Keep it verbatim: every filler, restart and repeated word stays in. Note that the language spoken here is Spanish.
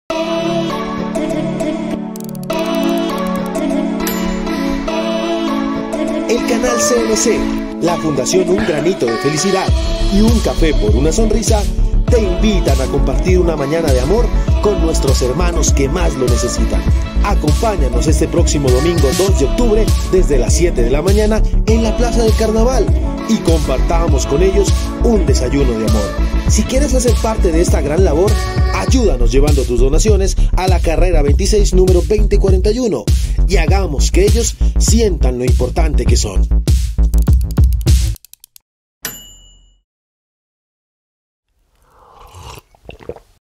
El canal C N C, la Fundación Un Granito de Felicidad y Un Café por una Sonrisa te invitan a compartir una mañana de amor con nuestros hermanos que más lo necesitan. Acompáñanos este próximo domingo dos de octubre desde las siete de la mañana en la Plaza del Carnaval y compartamos con ellos un desayuno de amor. Si quieres hacer parte de esta gran labor, ayúdanos llevando tus donaciones a la carrera veintiséis número veinte cuarenta y uno y hagamos que ellos sientan lo importante que son.